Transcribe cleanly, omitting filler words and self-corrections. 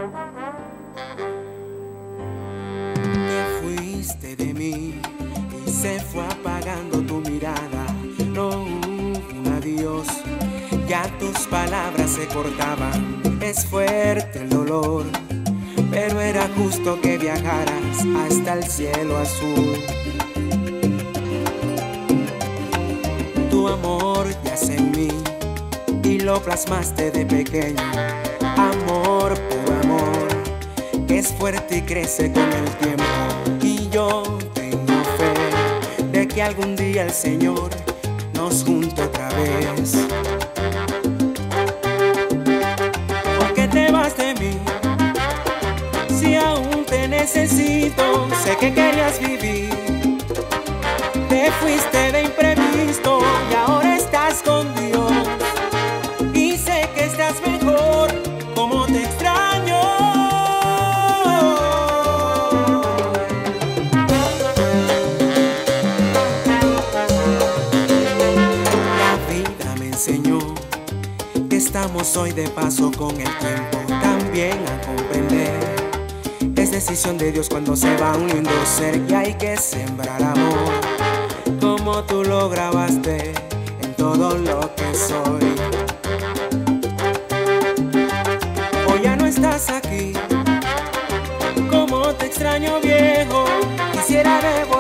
Te fuiste de mí y se fue apagando tu mirada. No hubo un adiós, ya tus palabras se cortaban. Es fuerte el dolor, pero era justo que viajaras hasta el cielo azul. Tu amor yace en mí y lo plasmaste de pequeño. Amor por amor, que es fuerte y crece con el tiempo. Y yo tengo fe de que algún día el Señor nos junte otra vez. ¿Por qué te vas de mí? Si aún te necesito, sé que querías vivir. Te fuiste de imprevisto y ahora estás con Dios. Y sé que estás mejor, como te extraño. La vida me enseñó que estamos hoy de paso con el tiempo. También a comprender, es decisión de Dios cuando se va un lindo ser. Y hay que sembrar amor, como tú lo grabaste en todo lo que soy. Hoy ya no estás aquí, como te extraño, viejo. Quisiera devolver